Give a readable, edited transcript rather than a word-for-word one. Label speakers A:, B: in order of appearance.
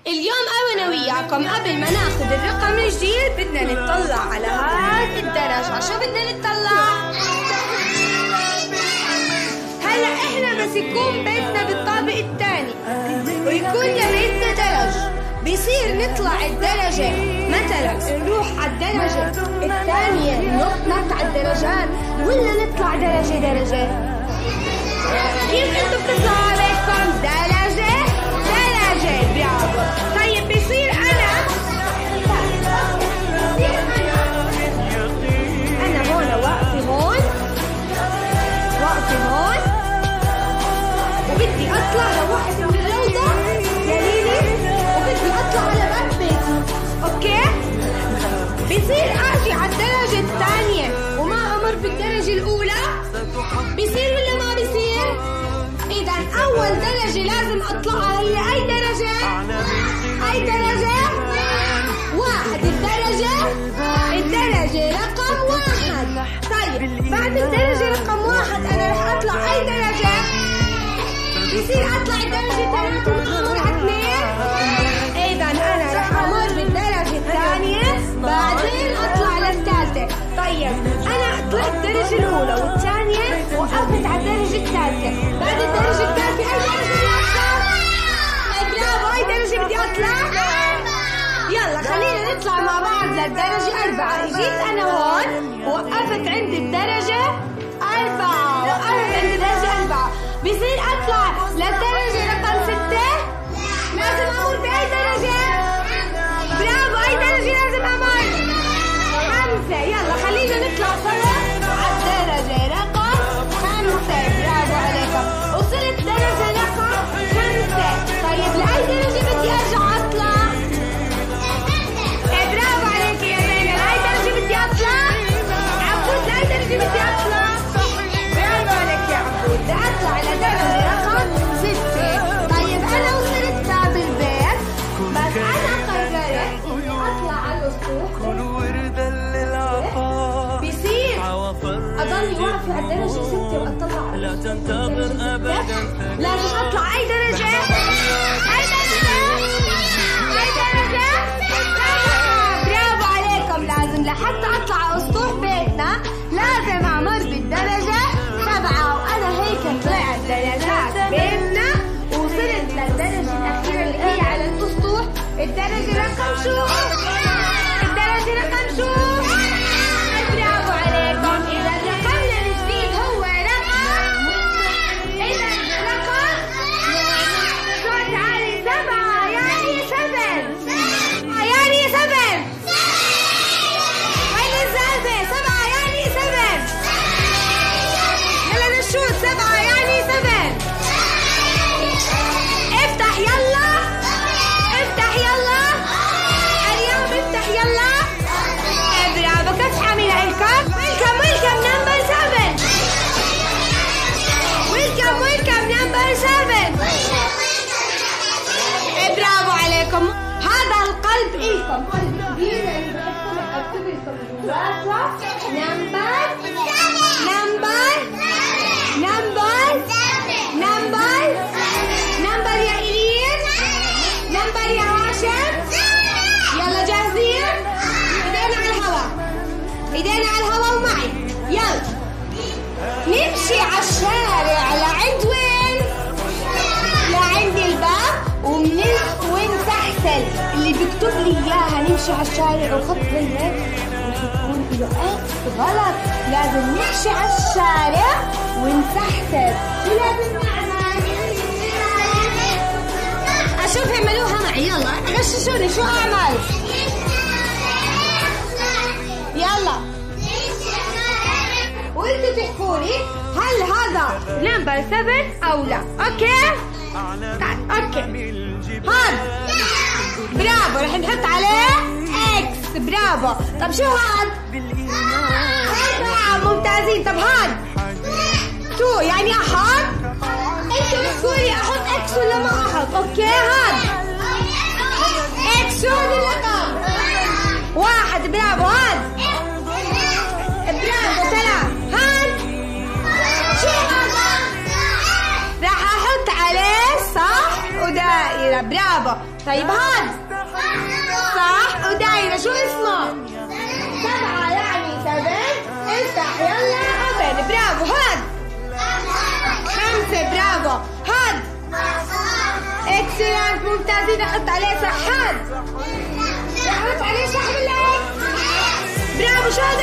A: اليوم أنا وياكم قبل ما ناخذ الرقم الجديد بدنا نطلع على هذا الدرجة. شو بدنا نطلع؟ هلا احنا بس يكون بيتنا بالطابق الثاني ويكون لبيتنا درج، بيصير نطلع الدرجة مثلا نروح على الدرجة الثانية نط على الدرجات ولا نطلع درجة درجة؟ كيف انتم بتطلعوا على بيتكم؟ درجة درجة. برافو. طيب بصير أنا هون واقفة هون وبدي أطلع لواحد من الروضة جميلة وبدي أطلع على باب بيتي. أوكي؟ بصير أجي على الدرجة الثانية وما أمر بالدرجة الأولى؟ بصير ولا ما بصير؟ إذا أول درجة لازم أطلعها هي أي درجة؟ أي درجة؟ واحد. الدرجة رقم واحد. طيب بعد الدرجة رقم واحد أنا رح أطلع أي درجة؟ بصير أطلع الدرجة 3 وما أمر على 2؟ إذا أنا رح أمر بالدرجة الثانية بعدين أطلع للثالثة. طيب أنا طلعت الدرجة الأولى والثانية وقفت على الدرجة الثالثة. بعد الدرجة الثالثة أي درجة بدي أطلع؟ برافو. أي درجة بدي أطلع؟ يلا خلينا نطلع مع بعض للدرجة 4. جيت أنا هون وقفت عند الدرجة 4 وقفت عند الدرجة 4. بصير أطلع للدرجة رقم 6؟ لازم أمر بأي درجة؟ برافو. أي درجة لازم أمر؟ 5. يلا خلينا نطلع سوا على الدرجة رقم 5. برافو عليكم. وصلت درجة رقم 5. طيب لأي درجة بدي أرجع أطلع؟ برافو عليك يا زينب. لأي درجة بدي أطلع؟ عبود لأي درجة بدي أطلع؟ برافو عليك يا عبود. بدي أطلع على درجة رقم 6. طيب أنا وصلت باب البيت بس أنا قررت إني أطلع على السطوح. بصير أضل واقفة على الدرجة 6 وأطلع على السطوح. لازم أطلع أي درجة؟ أي درجة؟ أي درجة؟ برافو عليكم. لازم لحتى أطلع على سطوح بيتنا لازم أمر بالدرجة 7 وأنا هيك طلعت درجات بيتنا ووصلت للدرجة الأخيرة اللي هي على الأسطوح. الدرجة رقم شو؟ الدرجة رقم شو؟ برافو عليكم. إذا رقمنا الجديد هو رقم صوت عالي 7 يعني 7 يعني 7. وين الزلزال؟ 7 يعني 7. يلا نشوف 7 يعني 7. افتح يلا. افتح يلا. اليوم افتح يلا. برافو. كيف عامل لكم؟ ويلكم نمبر 7. ويلكم نمبر 7. برافو عليكم. هذا القلب إلكم. قلب كبير اللي أكتب لكم جواتها نمبر يا إلين. نمبر يا هاشم. يلا جاهزين؟ ايدينا على الهواء ومعي. يلا نمشي على الشارع لعند وين؟ لعند الباب ومنلف ونسحسل. اللي بيكتب لي اياها نمشي على الشارع وخط زي هيك بيكون له اكس غلط. لازم نمشي على الشارع ونسحسل. شو لازم نعمل؟ اشوف اعملوها معي. يلا غششوني شو اعمل؟ يلا وانتوا تحكوا لي هل هذا نمبر 7 او لا. اوكي اوكي. هذا برافو رح نحط عليه اكس. برافو. طب شو هذا؟ ممتازين. طب هذا 2 يعني احط. انتوا تحكوا لي احط اكس ولا ما احط. اوكي هذا اكس. شو الرقم؟ 1. برافو. هذا برافو. 3. هاد شو هذا؟ راح احط عليه صح ودائرة. برافو. طيب هاد صح، ودايرة شو اسمه؟ 7 يعني 7. افتح يلا اوبن. برافو. هاد 5. برافو. هاد اكسلنت ممتازين. احط عليه صح. هاد احط عليه صح بالله. برافو. شو هذا؟